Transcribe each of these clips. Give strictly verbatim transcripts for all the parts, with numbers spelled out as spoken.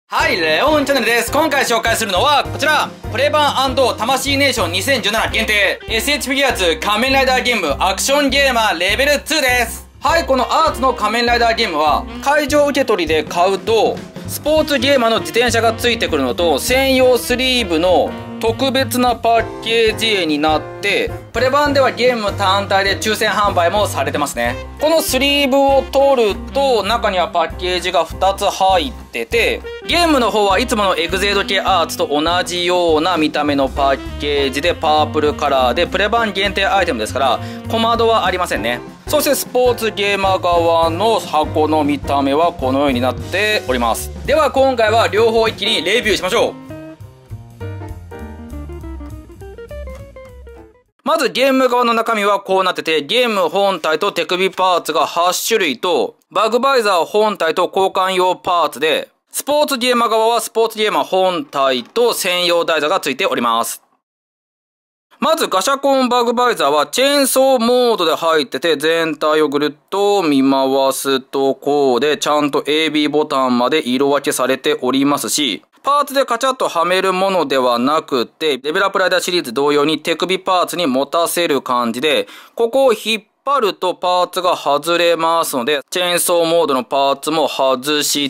はい、レオンチャンネルです。今回紹介するのはこちら、プレバン&魂ネーションにせんじゅうなな限定 エスエイチ フィギュアーツ仮面ライダーゲームアクションゲーマーレベルツーです。はい、このアーツの仮面ライダーゲームは会場受け取りで買うとスポーツゲーマーの自転車がついてくるのと専用スリーブの特別なパッケージ絵になって、プレ版ではゲーム単体で抽選販売もされてますね。このスリーブを取ると中にはパッケージがふたつ入ってて、ゲームの方はいつものエグゼイド系アーツと同じような見た目のパッケージでパープルカラーでプレ版限定アイテムですから小窓はありませんね。そしてスポーツゲーマー側の箱の見た目はこのようになっております。では今回は両方一気にレビューしましょう。まずゲーム側の中身はこうなってて、ゲーム本体と手首パーツがはち種類と、バグバイザー本体と交換用パーツで、スポーツゲーマー側はスポーツゲーマー本体と専用台座がついております。まずガシャコンバグバイザーはチェーンソーモードで入ってて、全体をぐるっと見回すとこうで、ちゃんと エービー ボタンまで色分けされておりますし、パーツでカチャッとはめるものではなくて、レベルアップライダーシリーズ同様に手首パーツに持たせる感じで、ここを引っ張るとパーツが外れますので、チェーンソーモードのパーツも外して、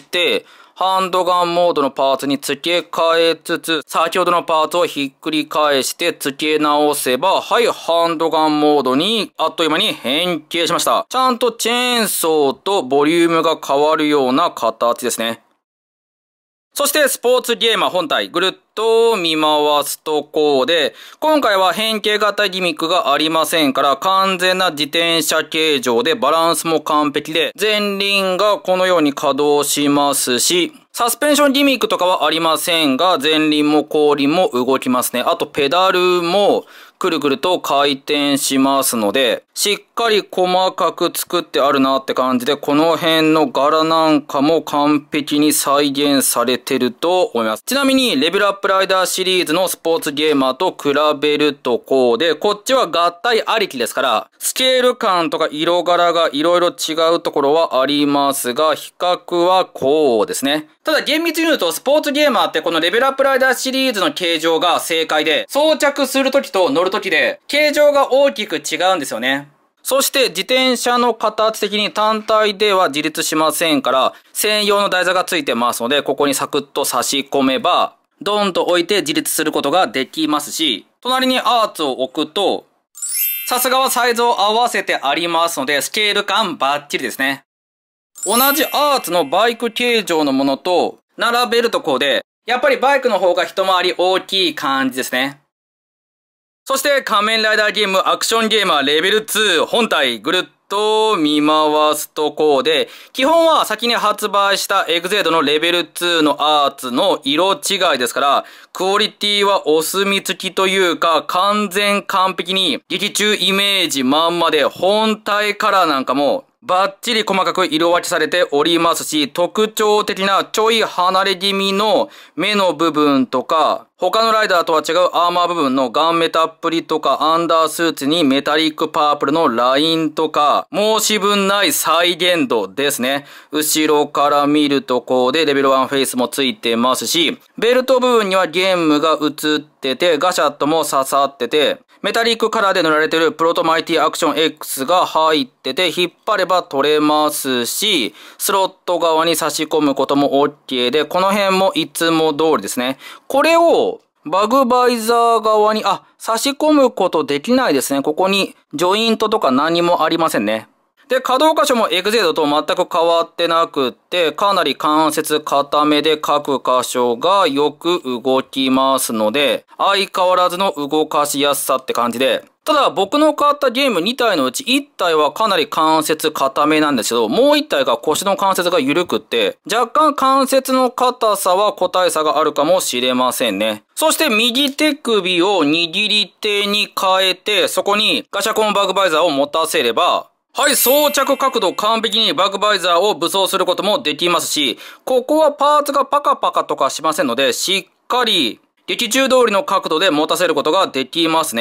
ハンドガンモードのパーツに付け替えつつ、先ほどのパーツをひっくり返して付け直せば、はい、ハンドガンモードにあっという間に変形しました。ちゃんとチェーンソーとボリュームが変わるような形ですね。そしてスポーツゲーマー本体ぐるっと見回すとこうで、今回は変形型ギミックがありませんから完全な自転車形状でバランスも完璧で、前輪がこのように稼働しますし、サスペンションギミックとかはありませんが、前輪も後輪も動きますね。あとペダルもくるくると回転しますので、しっかり細かく作ってあるなって感じで、この辺の柄なんかも完璧に再現されてると思います。ちなみに、レベルアップライダーシリーズのスポーツゲーマーと比べるとこうで、こっちは合体ありきですから、スケール感とか色柄がいろいろ違うところはありますが、比較はこうですね。ただ厳密に言うとスポーツゲーマーってこのレベルアップライダーシリーズの形状が正解で、装着するときと乗るときで形状が大きく違うんですよね。そして自転車の形的に単体では自立しませんから、専用の台座がついてますので、ここにサクッと差し込めば、ドンと置いて自立することができますし、隣にアーツを置くと、さすがはサイズを合わせてありますので、スケール感バッチリですね。同じアーツのバイク形状のものと並べるとこうで、やっぱりバイクの方が一回り大きい感じですね。そして仮面ライダーゲームアクションゲーマーレベルツー本体ぐるっと見回すとこうで、基本は先に発売したエグゼイドのレベルツーのアーツの色違いですから、クオリティはお墨付きというか完全完璧に劇中イメージまんまで、本体カラーなんかもバッチリ細かく色分けされておりますし、特徴的なちょい離れ気味の目の部分とか、他のライダーとは違うアーマー部分のガンメタっぷりとか、アンダースーツにメタリックパープルのラインとか、申し分ない再現度ですね。後ろから見るとこうでレベルワンフェイスもついてますし、ベルト部分にはゲームが映ってて、ガシャットも刺さってて、メタリックカラーで塗られてるプロトマイティアクション X が入ってて、引っ張れば取れますし、スロット側に差し込むことも OK で、この辺もいつも通りですね。これをバグバイザー側に、あ、差し込むことできないですね。ここにジョイントとか何もありませんね。で、可動箇所もエグゼイドと全く変わってなくって、かなり関節固めで各箇所がよく動きますので、相変わらずの動かしやすさって感じで、ただ僕の買ったゲームに体のうちいち体はかなり関節固めなんですけど、もういち体が腰の関節が緩くって、若干関節の硬さは個体差があるかもしれませんね。そして右手首を握り手に変えて、そこにガシャコンバグバイザーを持たせれば、はい、装着角度完璧にバグバイザーを武装することもできますし、ここはパーツがパカパカとかしませんので、しっかり劇中通りの角度で持たせることができますね。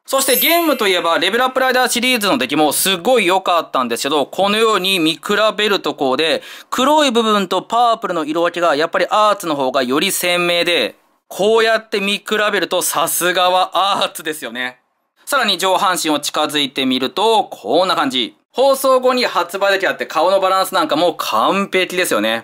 そしてゲームといえば、レベルアップライダーシリーズの出来もすごい良かったんですけど、このように見比べるとこうで、黒い部分とパープルの色分けがやっぱりアーツの方がより鮮明で、こうやって見比べるとさすがはアーツですよね。さらに上半身を近づいてみると、こんな感じ。放送後に発売だけあって顔のバランスなんかも完璧ですよね。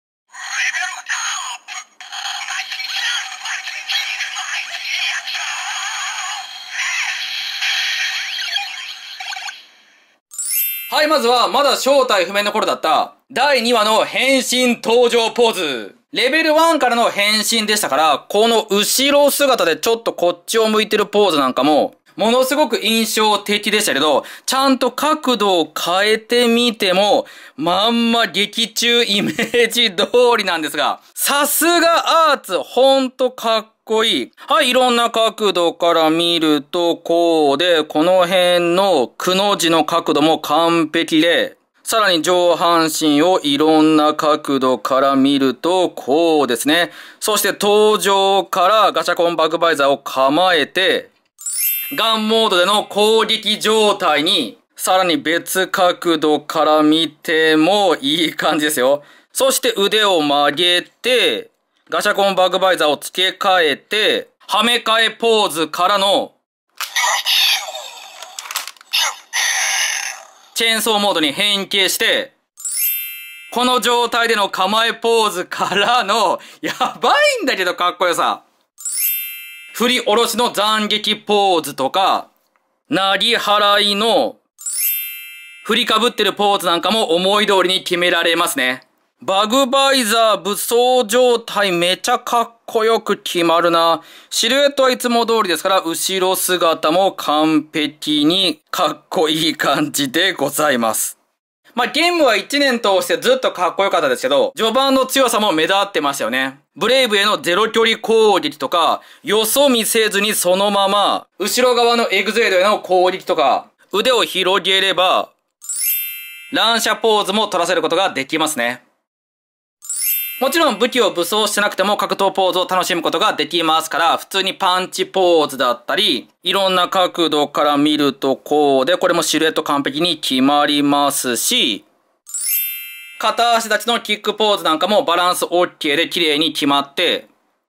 はい、まずは、まだ正体不明の頃だった、だいにわの変身登場ポーズ。レベルワンからの変身でしたから、この後ろ姿でちょっとこっちを向いてるポーズなんかも、ものすごく印象的でしたけど、ちゃんと角度を変えてみても、まんま劇中イメージ通りなんですが、さすがアーツ、ほんとかっこいい。はい、いろんな角度から見ると、こうで、この辺のくの字の角度も完璧で、さらに上半身をいろんな角度から見ると、こうですね。そして登場からガシャコンバグバイザーを構えて、ガンモードでの攻撃状態に、さらに別角度から見てもいい感じですよ。そして腕を曲げて、ガシャコンバグバイザーを付け替えて、はめ替えポーズからの、チェーンソーモードに変形して、この状態での構えポーズからの、やばいんだけどかっこよさ。振り下ろしの斬撃ポーズとか、投げ払いの、振りかぶってるポーズなんかも思い通りに決められますね。バグバイザー武装状態めちゃかっこよく決まるな。シルエットはいつも通りですから、後ろ姿も完璧にかっこいい感じでございます。まあ、ゲームはいちねん通してずっとかっこよかったですけど、序盤の強さも目立ってましたよね。ブレイブへのゼロ距離攻撃とか、よそ見せずにそのまま、後ろ側のエグゼイドへの攻撃とか、腕を広げれば、乱射ポーズも取らせることができますね。もちろん武器を武装してなくても格闘ポーズを楽しむことができますから、普通にパンチポーズだったり、いろんな角度から見るとこうで、これもシルエット完璧に決まりますし、片足立ちのキックポーズなんかもバランス OK で綺麗に決まって、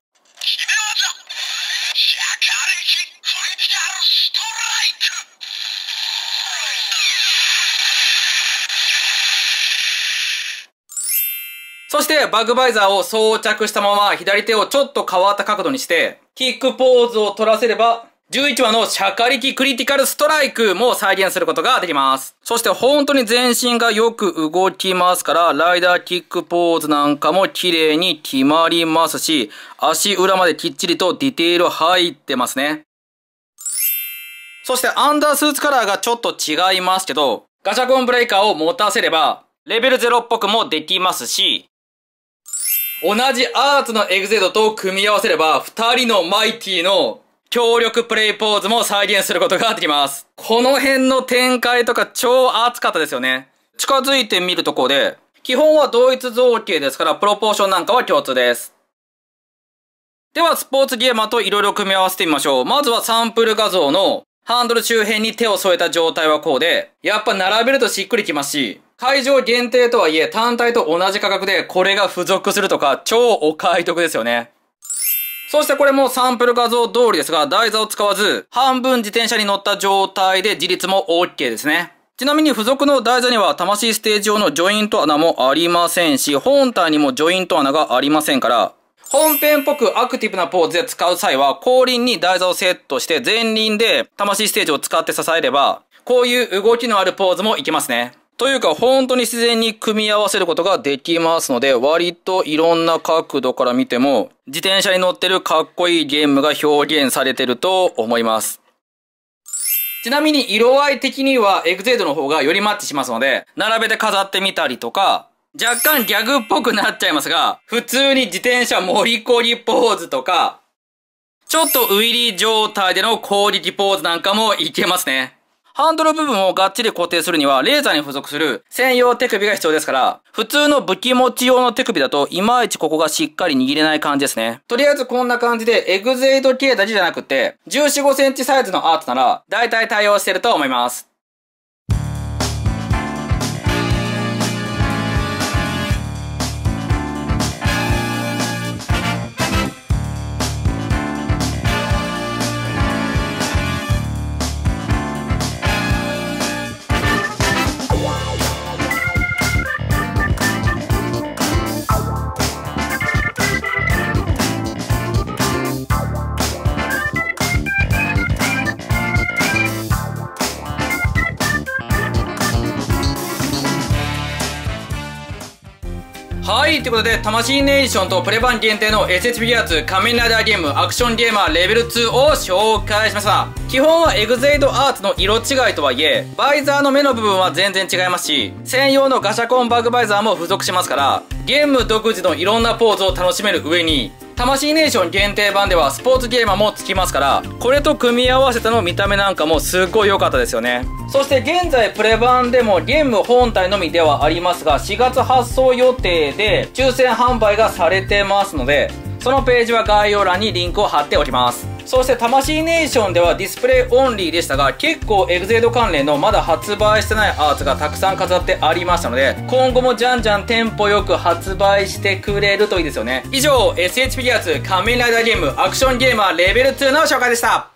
そしてバグバイザーを装着したまま左手をちょっと変わった角度にして、キックポーズを取らせれば、じゅういちわのシャカリキクリティカルストライクも再現することができます。そして本当に全身がよく動きますから、ライダーキックポーズなんかも綺麗に決まりますし、足裏まできっちりとディテール入ってますね。そしてアンダースーツカラーがちょっと違いますけど、ガシャコンブレイカーを持たせれば、レベルゼロっぽくもできますし、同じアーツのエグゼイドと組み合わせれば、二人のマイティの強力プレイポーズも再現することができます。この辺の展開とか超熱かったですよね。近づいてみるとこで、基本は同一造形ですから、プロポーションなんかは共通です。では、スポーツゲーマーと色々組み合わせてみましょう。まずはサンプル画像のハンドル周辺に手を添えた状態はこうで、やっぱ並べるとしっくりきますし、会場限定とはいえ単体と同じ価格でこれが付属するとか超お買い得ですよね。そしてこれもサンプル画像通りですが、台座を使わず、半分自転車に乗った状態で自立も OK ですね。ちなみに付属の台座には魂ステージ用のジョイント穴もありませんし、本体にもジョイント穴がありませんから、本編っぽくアクティブなポーズで使う際は、後輪に台座をセットして前輪で魂ステージを使って支えれば、こういう動きのあるポーズもいけますね。というか本当に自然に組み合わせることができますので、割といろんな角度から見ても、自転車に乗ってるかっこいいゲームが表現されてると思います。ちなみに色合い的にはエグゼイドの方がよりマッチしますので、並べて飾ってみたりとか、若干ギャグっぽくなっちゃいますが、普通に自転車盛りこぎポーズとか、ちょっとウィリー状態での攻撃ポーズなんかもいけますね。 ハンドル部分をがっちり固定するには、レーザーに付属する専用手首が必要ですから、普通の武器持ち用の手首だと、いまいちここがしっかり握れない感じですね。とりあえずこんな感じで、エグゼイド系だけじゃなくて、じゅうよん、ごセンチサイズのアートなら、だいたい対応してると思います。はい、ということで、魂ネーションとプレ版限定の エスエイチ フィギュアーツ仮面ライダーゲームアクションゲーマーレベルツーを紹介しました。基本はエグゼイドアーツの色違いとはいえ、バイザーの目の部分は全然違いますし、専用のガシャコンバグバイザーも付属しますから、ゲーム独自のいろんなポーズを楽しめる上に、魂ネーション限定版ではスポーツゲーマーもつきますから、これと組み合わせての見た目なんかもすっごい良かったですよね。そして現在プレ版でもゲーム本体のみではありますが、しがつ発送予定で抽選販売がされてますので、そのページは概要欄にリンクを貼っておきます。そして魂ネーションではディスプレイオンリーでしたが、結構エグゼイド関連のまだ発売してないアーツがたくさん飾ってありましたので、今後もじゃんじゃんテンポよく発売してくれるといいですよね。以上、エスエイチ フィギュアーツ仮面ライダーゲームアクションゲーマーレベルツーの紹介でした。